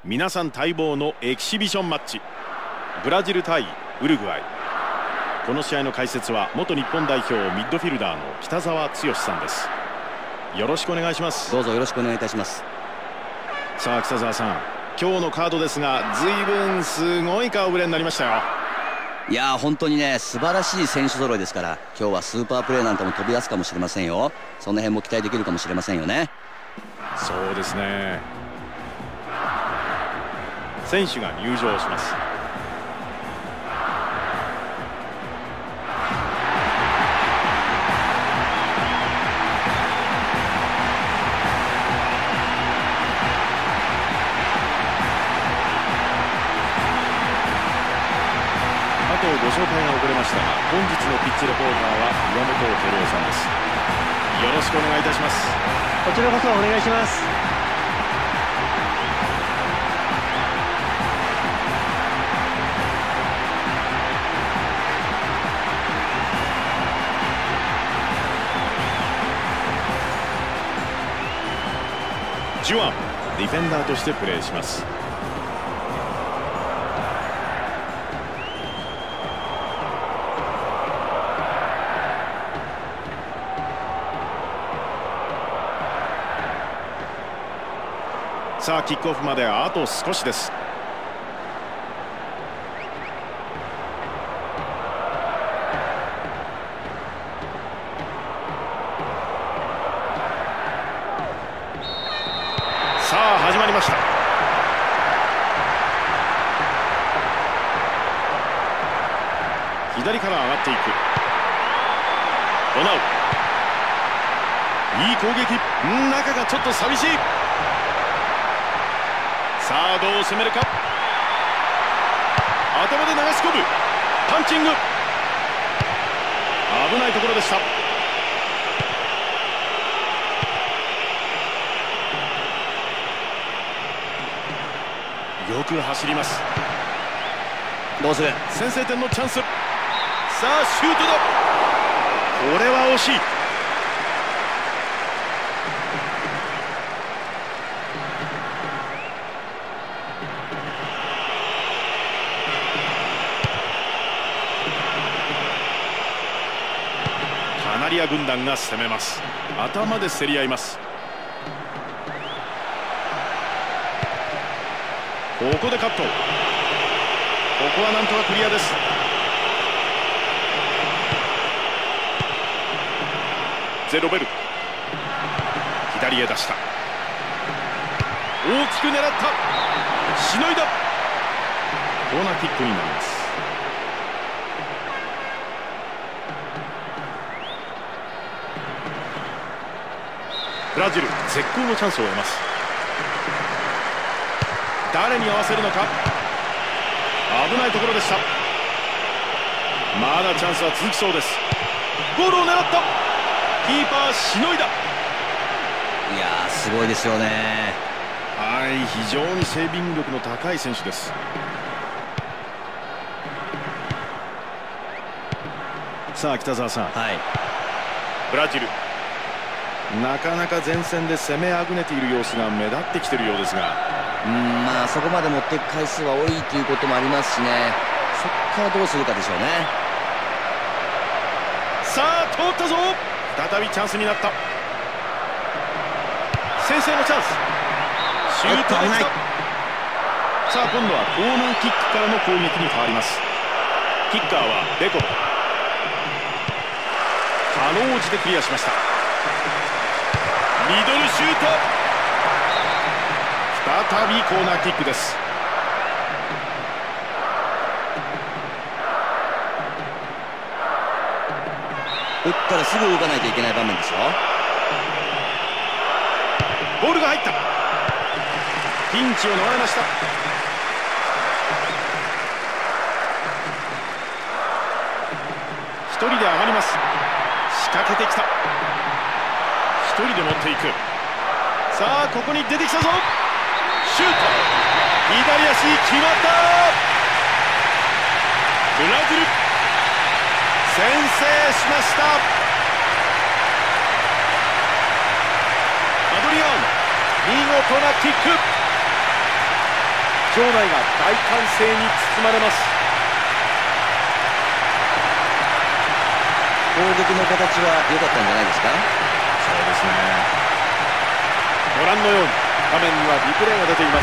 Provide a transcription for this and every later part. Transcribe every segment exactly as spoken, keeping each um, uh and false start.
皆さん待望のエキシビションマッチ、ブラジル対ウルグアイ。この試合の解説は元日本代表ミッドフィルダーの北澤剛さんです。よろしくお願いします。 どうぞよろしくお願いいたします。 さあ北澤さん、今日のカードですが随分すごい顔ぶれになりましたよ。 いやー本当にね、素晴らしい選手揃いですから、今日はスーパープレーなんかも飛び出すかもしれませんよ。その辺も期待できるかもしれませんよね。 そうですね。選手が入場します。ご紹介が遅れましたが、本日のピッチレポーターは岩本照夫さんです。よろしくお願いいたします。 こちらこそお願いします。 ジュアン、ディフェンダーとしてプレーします。さあキックオフまであと少しです。さあ始まりました。左から上がっていくロナウ。いい攻撃。ん中がちょっと寂しい。さあどう攻めるか。頭で流し込むパンチング。危ないところでした。よく走ります。 どうする。 先制点のチャンス。さあシュートだ。これは惜しい。カナリア軍団が攻めます。頭で競り合います。ここでカット。ここはなんとかクリアです。ゼロベル、左へ出した。大きく狙った。しのいだ。コーナーキックになります。ブラジル絶好のチャンスを得ます。誰に合わせるのか。危ないところでした。まだチャンスは続きそうです。ゴールを狙った。キーパーしのいだ。 いやーすごいですよね。 はい、非常にセービング力の高い選手です。さあ北澤さん、 はい、 ブラジルなかなか前線で攻めあぐねている様子が目立ってきているようですが、 うん、まあそこまで持っていく回数は多いということもありますしね。そこからどうするかでしょうね。 さあ通ったぞ。再びチャンスになった。先制のチャンス。シュートできた。さあ今度はコーナーキックからの攻撃に変わります。キッカーはベコバ。かろうじてクリアしました。ミドルシュート。再びコーナーキックです。 打ったらすぐ動かないといけない場面ですよ。 ボールが入った。ピンチを逃れました。一人で上がります。仕掛けてきた。一人で持っていく。さあここに出てきたぞ。シュート。左足決まった。ブラジル先制しました。アドリアーノ、見事なキック。 場内が大歓声に包まれます。 攻撃の形は良かったんじゃないですか。 そうですね。ご覧のように画面にはリプレイが出ています。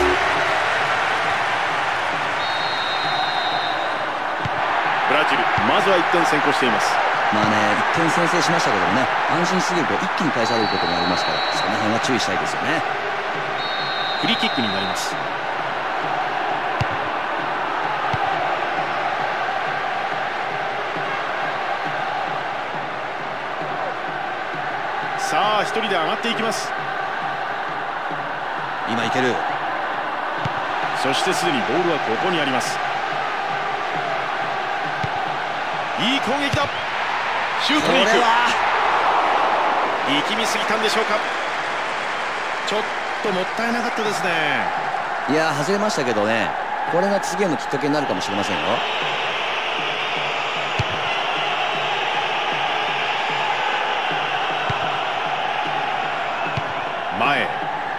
ブラジル、まずはいってん先行しています。 まあね、いってん先制しましたけどもね、安心しすぎると一気に返されることもありますから、その辺は注意したいですよね。 フリーキックになります。さあ一人で上がっていきます。 今いける。 そしてすでにボールはここにあります。いい攻撃だ。シュートに行く。力みすぎたんでしょうか。ちょっともったいなかったですね。 いや外れましたけどね、これが次へのきっかけになるかもしれませんよ。 前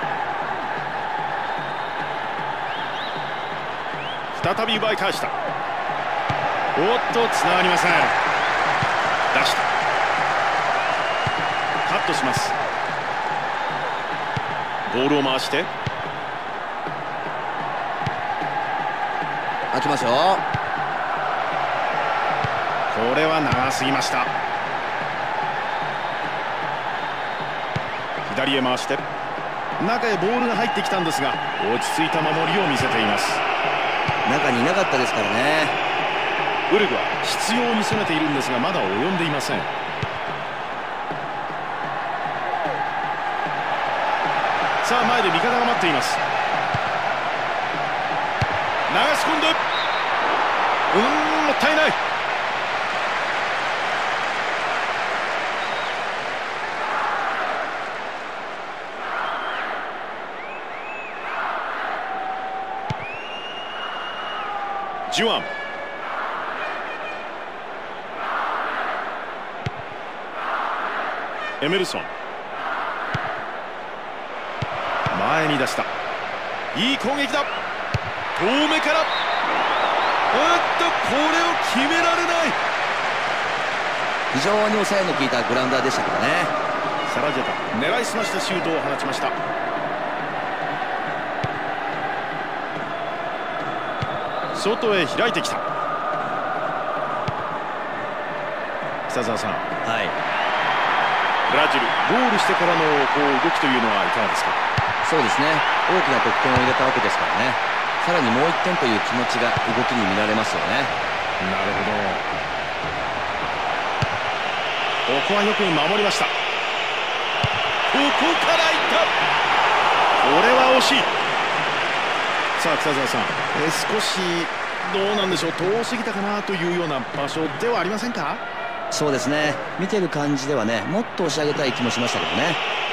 再び奪い返した。おっとつながりません。出した。カットします。ボールを回して開きますよ。 これは長すぎました。左へ回して中へボールが入ってきたんですが、落ち着いた守りを見せています。 中にいなかったですからね。 ウルグは執拗に攻めているんですが、まだ及んでいません。さあ前で味方が待っています。流し込んで、うーんもったいない。ジュアン、エメルソン、前に出した。いい攻撃だ。遠目から、うっとこれを決められない。 非常に抑えの効いたグラウンダーでしたからね。 サラジェタ狙いすましたシュートを放ちました。外へ開いてきた。北澤さん、 はい、 ブラジルゴールしてからのこう動きというのはいかがですか。 そうですね、大きな得点を入れたわけですからね、さらにもういってんという気持ちが動きに見られますよね。 なるほど。ここはよく守りました。ここからいった。これは惜しい。さあ北澤さん、え少しどうなんでしょう、遠すぎたかなというような場所ではありませんか。 そうですね、見てる感じではね、もっと押し上げたい気もしましたけどね。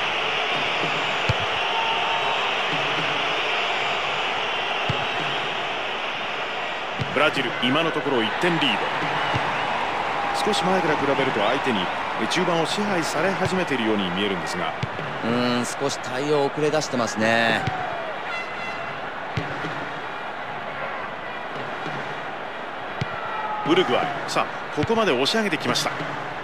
ブラジル今のところいってんリード。少し前から比べると相手に中盤を支配され始めているように見えるんですが、 うーん少し対応遅れ出してますね。 ウルグアイ、さあここまで押し上げてきました。こ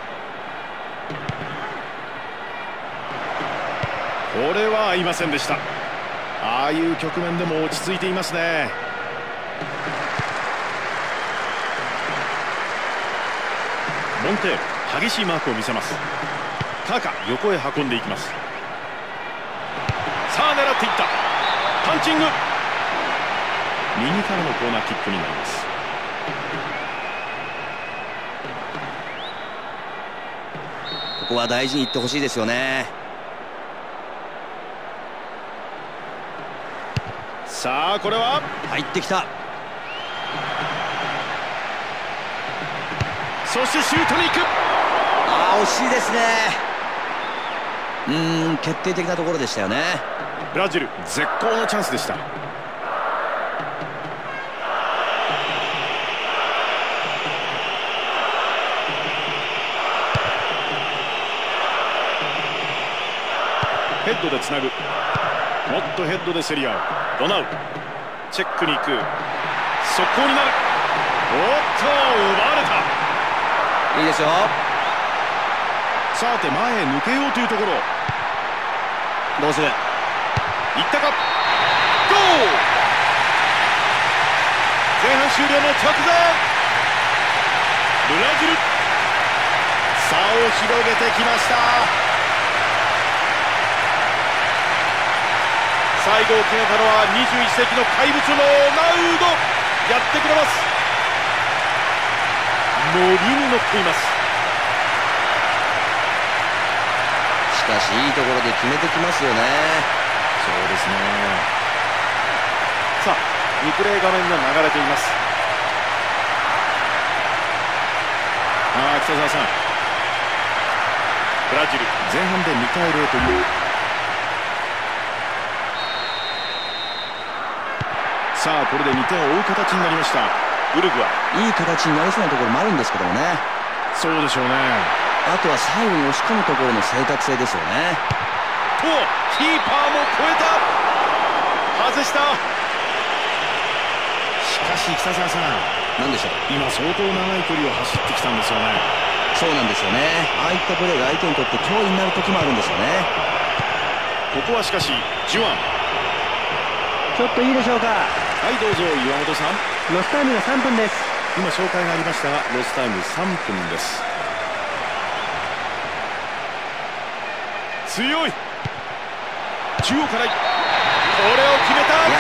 れは合いませんでした。ああいう局面でも落ち着いていますね。モンテール激しいマークを見せます。カカ横へ運んでいきます。さあ狙っていった。パンチング、右からのコーナーキックになります。 ここは大事にいってほしいですよね。 さあこれは入ってきた。 そしてシュートに行く。 ああ惜しいですね。うーん決定的なところでしたよね。 ブラジル絶好のチャンスでした。ヘッドでつなぐ。もっとヘッドで競り合うドナウ。 チェックに行く。速攻になる。おっと奪われた。 いいですよ。 さて前へ抜けようというところ。 どうする。 いったか。ゴー。前半終了の直前、ブラジル差を広げてきました。最後を決めたのはにじゅういっ世紀の怪物ロナウド。やってくれます。乗りに乗っています。 しかしいいところで決めてきますよね。 そうですね。さあリプレイ画面が流れています。ああ北澤さん、ブラジル前半でにたいゼロという。さあこれでにてんを追う形になりました。ウルグアイ。いい形になりそうなところもあるんですけどもね。 そうでしょうね。 あとは最後に押し込むところの正確性ですよね。 とキーパーも越えた。外した。しかし北澤さん、 何でしょう。 今相当長い距離を走ってきたんですよね。 そうなんですよね。ああいったプレーが相手にとって脅威になる時もあるんですよね。 ここはしかしジュアン。 ちょっといいでしょうか。 はいどうぞ岩本さん。 ロスタイムがさんぷんです。 今紹介がありましたがロスタイムさんぷんです。強い。中央からこれを決めた。ゴール。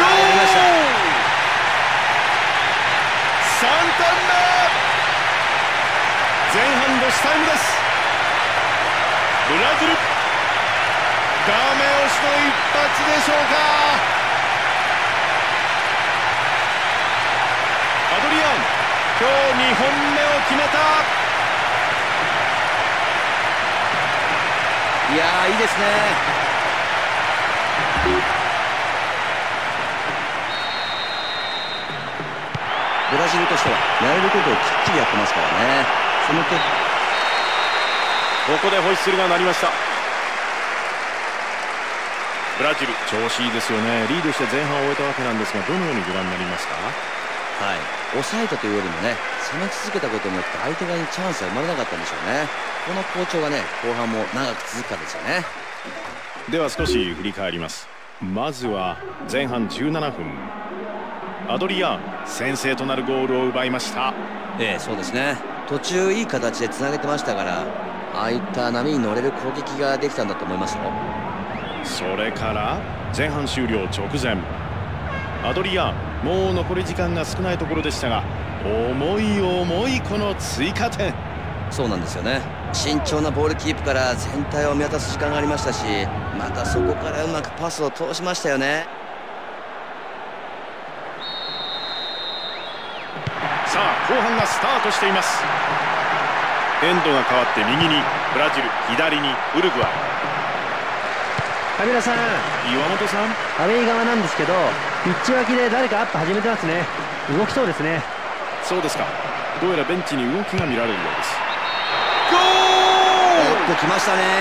さんてんめ。前半ロスタイムです。ブラジルダメ押しの一発でしょうか。アドリアン今日にほんめを決めた。 いやーいいですね。ブラジルとしてはやれることをきっちりやってますからね。その結ここでホイッスルが鳴りました。ブラジル調子いいですよね。リードして前半を終えたわけなんですが、どのようにご覧になりますか。 はい、抑えたというよりもね、攻め続けたことによって相手側にチャンスは生まれなかったんでしょうね。この好調がね後半も長く続くかですよね。 では少し振り返ります。まずは前半じゅうななふん、アドリアン先制となるゴールを奪いました。 ええそうですね。途中いい形でつなげてましたから、ああいった波に乗れる攻撃ができたんだと思いますよ。 それから前半終了直前、アドリアンもう残り時間が少ないところでしたが、重い重いこの追加点。 そうなんですよね。慎重なボールキープから全体を見渡す時間がありましたし、またそこからうまくパスを通しましたよね。 さあ後半がスタートしています。エンドが変わって右にブラジル、左にウルグアイ。 カビラさん、 岩本さん、 アウェイ側なんですけど、ピッチ脇で誰かアップ始めてますね。動きそうですね。 そうですか。どうやらベンチに動きが見られるようです。ゴール。 おっと来ましたね。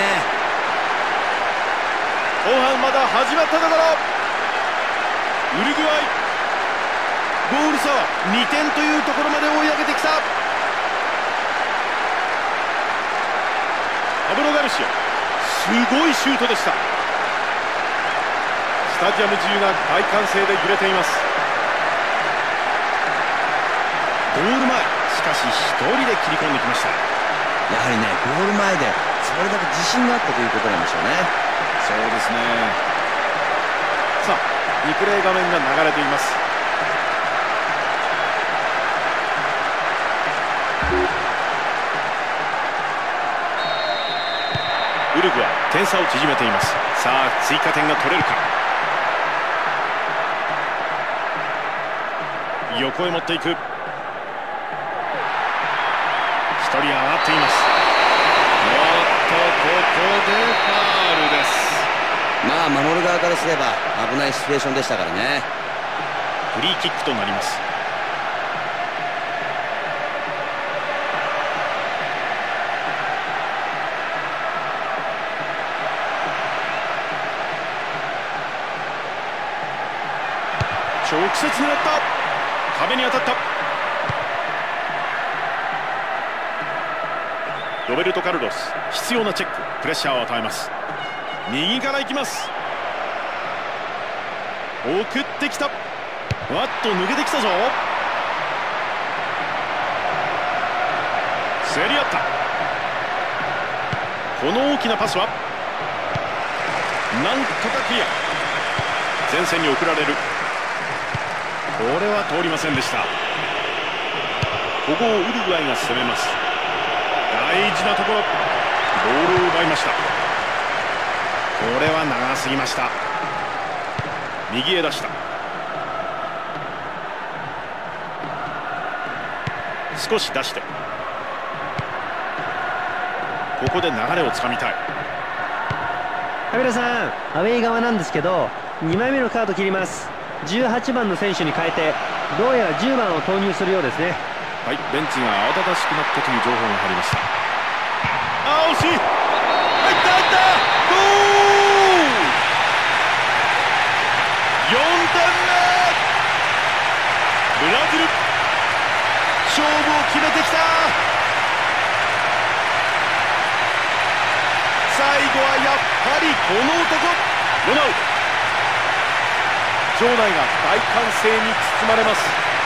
後半まだ始まったところ。ウルグアイゴール差はにてんというところまで追い上げてきた。パブロ・ガルシア、すごいシュートでした。スタジアム中が大歓声で揺れています。ゴール前、しかし一人で切り込んできました。 やはりねゴール前でそれだけ自信があったということなんでしょうね。 そうですね。さあリプレイ画面が流れています。ウルグアイ点差を縮めています。さあ追加点が取れるか。横へ持っていく。一人上がっています。おっとここでファウルです。 まあ守る側からすれば危ないシチュエーションでしたからね。 フリーキックとなります。 直接狙った。壁に当たった。ロベルト・カルロス、必要なチェック、プレッシャーを与えます。右から行きます。送ってきた。わっと抜けてきたぞ。競り合った。この大きなパスはなんとかクリア。前線に送られる。これは通りませんでした。ここをウルグアイが攻めます。大事なところ、ボールを奪いました。これは長すぎました。右へ出した。少し出して、ここで流れをつかみたい。 カメラさん、アウェイ側なんですけどにまいめのカード切ります。じゅうはちばんの選手に変えて、どうやらじゅうばんを投入するようですね。 はい、ベンチが慌ただしくなったという情報が入りました。あー、惜しい。入った入った。ゴール。よんてんめ。ブラジル、勝負を決めてきた。最後はやっぱりこの男、ロナウド。場内が大歓声に包まれます。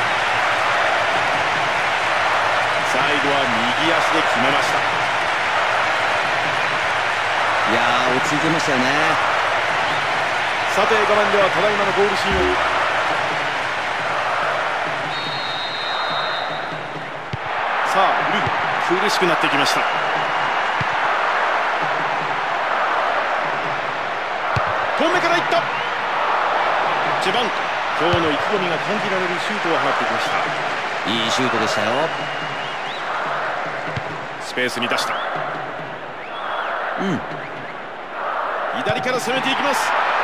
最後は右足で決めました。 いやー、落ち着いてましたよね。 さて、画面ではただいまのゴールシーンを。さあ、ウルグ苦しくなってきました。遠目からいった。ジェバント、今日の意気込みが感じられるシュートを放ってきました。 いいシュートでしたよ。 スペースに出した。 うん、 左から攻めていきます。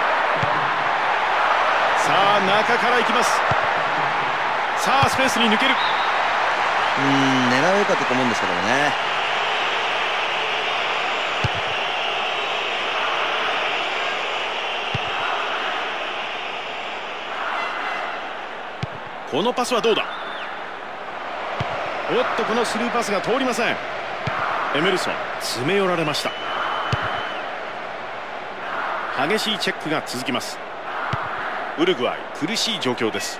さあ、中からいきます。さあ、スペースに抜ける。 うーん、狙いは良かったと思うんですけどもね。 このパスはどうだ。おっと、このスルーパスが通りません。エメルソン、詰め寄られました。激しいチェックが続きます。ウルグアイ、苦しい状況です。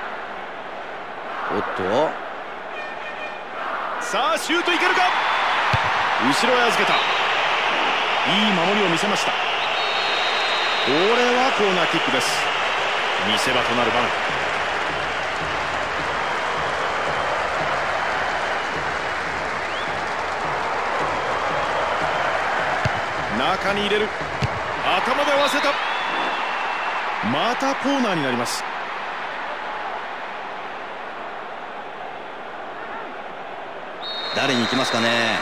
おっと、 さあ、シュートいけるか。後ろへ預けた。いい守りを見せました。これはコーナーキックです。見せ場となる場面。中に入れる。頭で合わせた。またコーナーになります。 誰に行きますかね。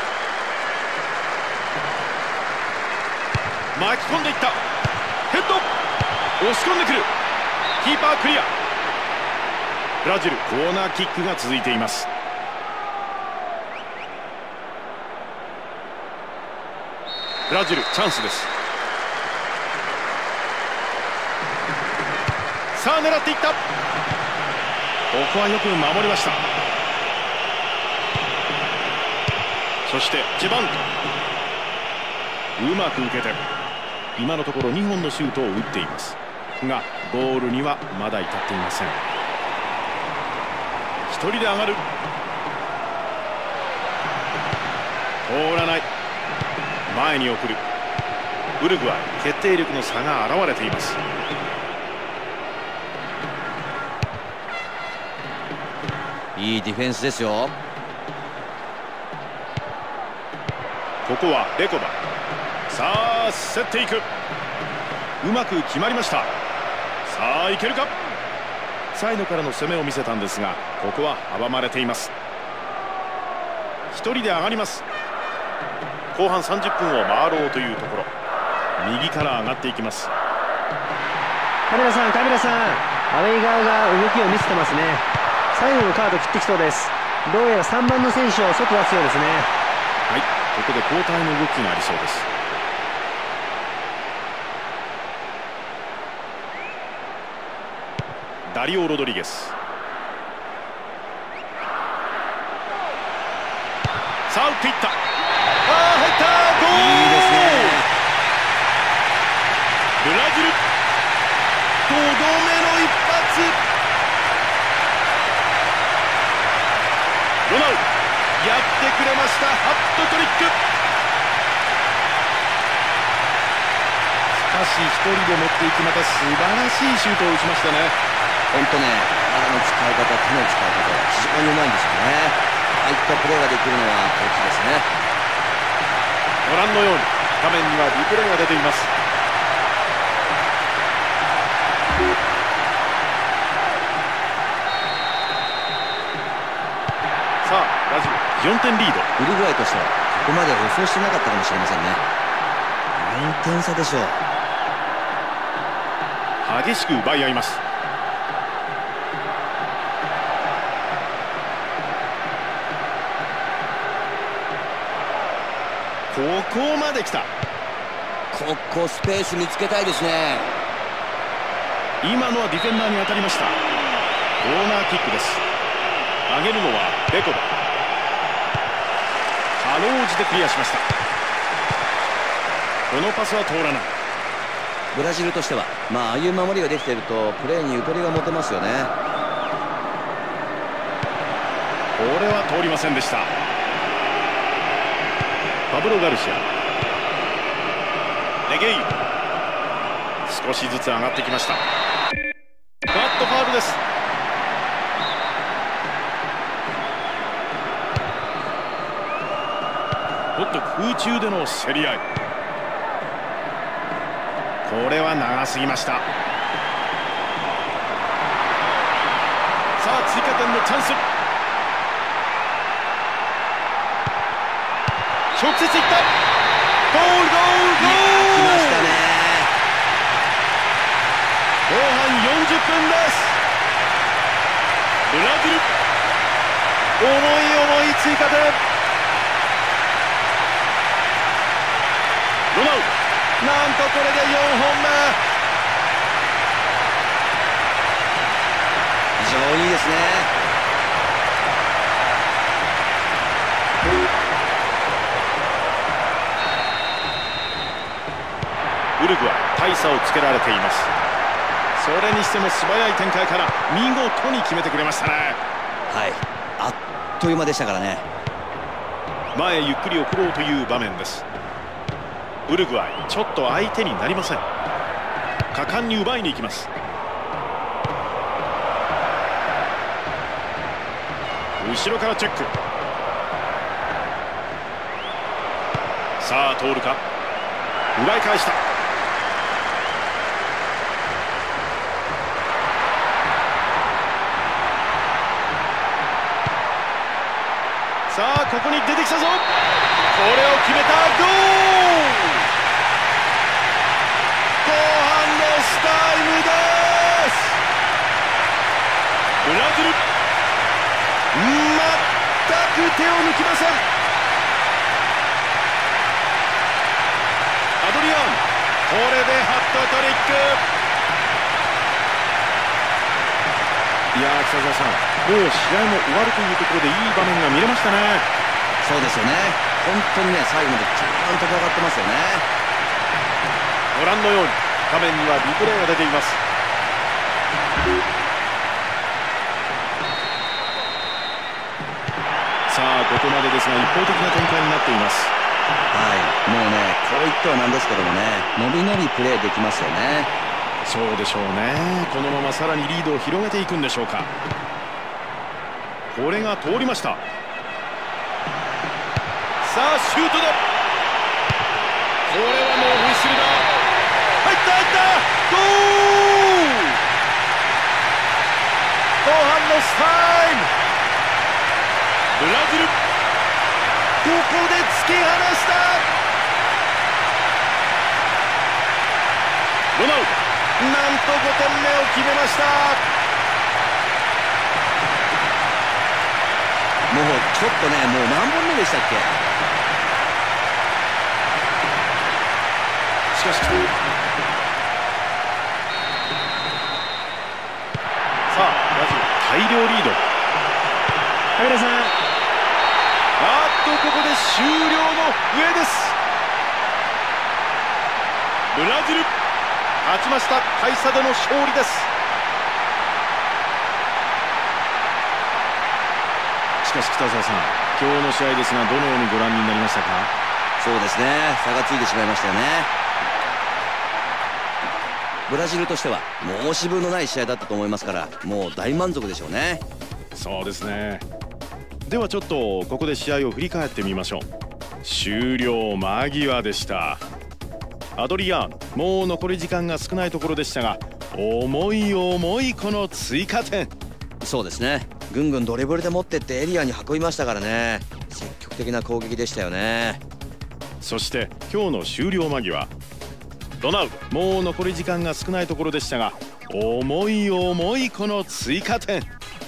巻き込んでいった。ヘッド、押し込んでくる。キーパークリア。ブラジル、コーナーキックが続いています。ブラジル、チャンスです。さあ、狙っていった。ここはよく守りました。そしてジェバント、うまく受けて、今のところにほんのシュートを打っていますが、ゴールにはまだ至っていません。一人で上がる。通らない。前に送る。ウルグアイ、決定力の差が現れています。 いいディフェンスですよ。 ここはレコバ。さあ、競っていく。うまく決まりました。さあ、いけるか。サイドからの攻めを見せたんですが、ここは阻まれています。一人で上がります。後半さんじゅっぷんを回ろうというところ。右から上がっていきます。 カメラさん、カメラさん、アウェイ側が動きを見せてますね。最後のカード切ってきそうです。どうやらさんばんの選手を外出すようですね。 はい、ここで交代の動きがありそうです。 ダリオ・ロドリゲス。さあ打っていった。ああ入った。ゴール。いいですね。ブラジルとどめの一発。ロナウドやってくれました。ハットトリック。しかし一人で持っていき、また素晴らしいシュートを打ちましたね。 本当ね、体の使い方、手の使い方が非常にうまいんですよね。ああいったプレーができるのは大きいですね。 ご覧のように画面にはリプレイが出ています。さあブラジルよんてんリード。 ウルグアイとしてはここまで予想してなかったかもしれませんね。よんてん差でしょう。 激しく奪い合います。ここまで来た。 ここスペース見つけたいですね。 今のはディフェンダーに当たりました。コーナーキックです。上げるのはベコバ。かろうじてクリアしました。このパスは通らない。 ブラジルとしては、まあ、ああいう守りができているとプレーにゆとりが持てますよね。 これは通りませんでした。パブロ・ガルシア、ネゲイユ、少しずつ上がってきました。バットファウルです。おっと空中での競り合い、これは長すぎました。さあ追加点のチャンス。直接いった。ゴールゴールゴール。 来ましたね。 後半よんじゅっぷんです。ブラジル重い重い追加点。ロナウド、なんとこれでよんほんめ。 非常にいいですね。 ウルグアイ大差をつけられています。それにしても素早い展開から見事に決めてくれましたね。 はい、あっという間でしたからね。 前へゆっくり送ろうという場面です。ウルグアイちょっと相手になりません。果敢に奪いに行きます。後ろからチェック。さあ通るか。奪い返した。さあここに出てきたぞ。これを決めた。ゴール。後半のスタイムです。ブラジル全く手を抜きません。アドリアン、これでハットトリック。いやー北澤さん、もう試合も終わるというところでいい場面が見れましたね。 そうですよね。本当にね、最後までちゃんと戦ってますよね。 ご覧のように画面にはリプレイが出ています。さあここまでですが一方的な展開になっています。 はい、もうね、こう言ってはなんですけどもね、のびのびプレーできますよね。 そうでしょうね。このままさらにリードを広げていくんでしょうか。これが通りました。さあシュートだ。これはもうホイッスルだ。入った入った。ゴール。後半のスタイム。ブラジルここで突き放した。ロナウドなんとごてんめを決めました。 もうちょっとね、もう何本目でしたっけ。 しかしさ上です。ブラジル勝ちました。大差での勝利です。しかし北澤さん、今日の試合ですがどのようにご覧になりましたか？ そうですね、差がついてしまいましたよね。ブラジルとしては申し分のない試合だったと思いますから、もう大満足でしょうね。 そうですね。ではちょっとここで試合を振り返ってみましょう。終了間際でした。アドリアーノ、もう残り時間が少ないところでしたが、重い重いこの追加点。 そうですね、ぐんぐんドリブルで持ってってエリアに運びましたからね。積極的な攻撃でしたよね。 そして今日の終了間際、ロナウド、もう残り時間が少ないところでしたが、重い重いこの追加点。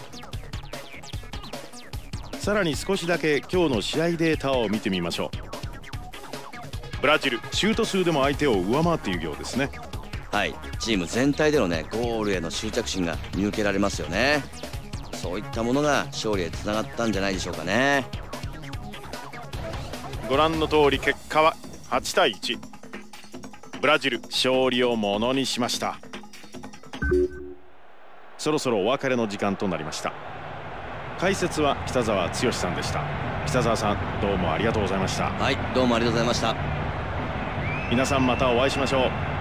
さらに少しだけ今日の試合データを見てみましょう。ブラジル、シュート数でも相手を上回っているようですね。 はい、チーム全体でのねゴールへの執着心が見受けられますよね。そういったものが勝利へつながったんじゃないでしょうかね。 ご覧の通り結果ははちたいいち、ブラジル勝利をものにしました。そろそろお別れの時間となりました。解説は北澤剛さんでした。北澤さん、どうもありがとうございました。 はい、どうもありがとうございました。 皆さんまたお会いしましょう。